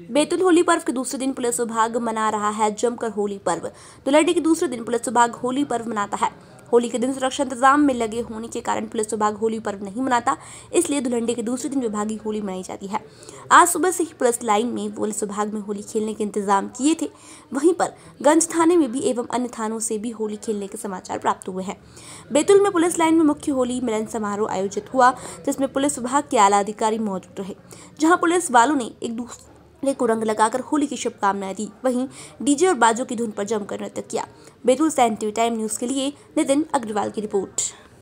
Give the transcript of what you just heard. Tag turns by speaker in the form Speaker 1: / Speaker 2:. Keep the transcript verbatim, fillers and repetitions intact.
Speaker 1: बैतूल होली पर्व के दूसरे दिन पुलिस विभाग मना रहा है जमकर होली पर्व। धुलंडी के दूसरे दिन पुलिस विभाग होली पर्व मनाता है। होली के दिन सुरक्षा इंतजाम में लगे होने के कारण पुलिस विभाग होली पर्व नहीं मनाता, इसलिए धुलंडी के दूसरे दिन विभागीय होली मनाई जाती है। आज सुबह से ही पुलिस लाइन में पुलिस विभाग में होली खेलने के इंतजाम किए थे। वहीं पर गंज थाने में भी एवं अन्य थानों से भी होली खेलने के समाचार प्राप्त हुए हैं। बैतूल में पुलिस लाइन में मुख्य होली मिलन समारोह आयोजित हुआ, जिसमें पुलिस विभाग के आला अधिकारी मौजूद रहे, जहाँ पुलिस वालों ने एक दूसरे को रंग लगाकर होली की शुभकामनाएं दी। वहीं डीजे और बाजों की धुन पर जमकर नृत्य किया। बैतूल से N T V time news के लिए नितिन अग्रवाल की रिपोर्ट।